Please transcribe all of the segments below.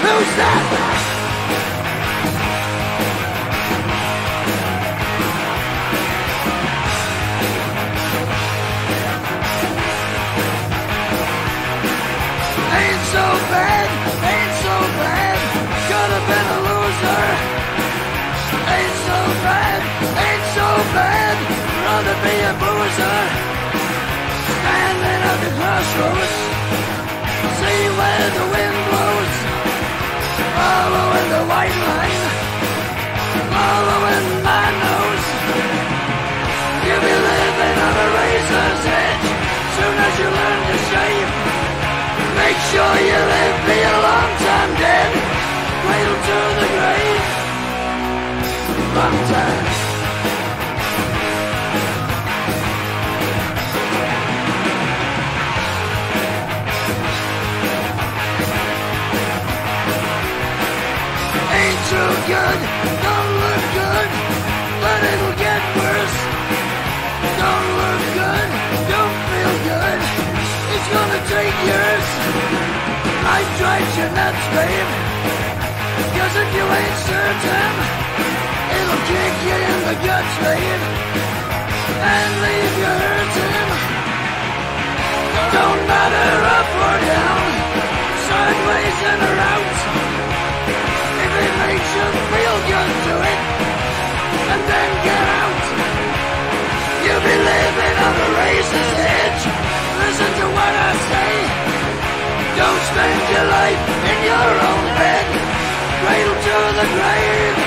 Who's that? Ain't so bad, ain't so bad. Could have been a loser. Ain't so bad, ain't so bad. Rather be a boozer. Standing at the crossroads, see where the wind blows. Following the white line, following my nose. You'll be living on a razor's edge soon as you learn to shave. Make sure you live, be a long time dead, cradle to the grave. Long time. Ain't too good, don't look good, but it'll get worse. Don't look good, don't feel good, it's gonna take years. Life drives you nuts, babe, 'cause if you ain't certain, it'll kick you in the guts, babe, and leave you hurting. Don't matter up or down, sideways and around. If it makes you feel good, do it, and then get out. You'll be living on the razor's edge. Listen to what I say. Don't spend your life in your own bed, cradle to the grave.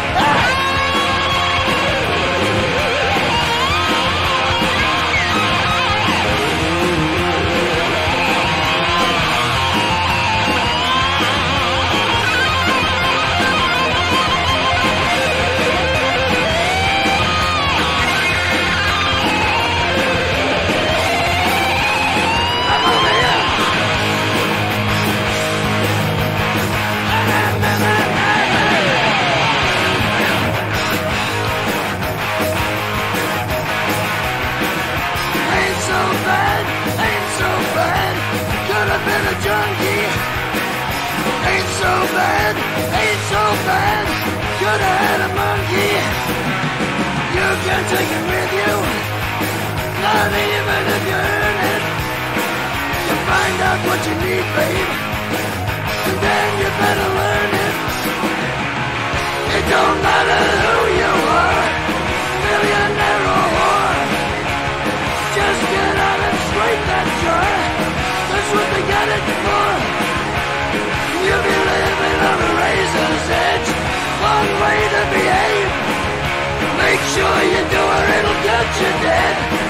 Been a junkie. Ain't so bad, ain't so bad. Could have had a monkey. You can take it with you, not even if you earn it. You find out what you need, babe, and then you better learn it. It don't matter who you are, millionaire or whore. Just get out and scrape that jar. That's what they got it for. You'll be living on a razor's edge, long way to behave. Make sure you do or it'll get you dead.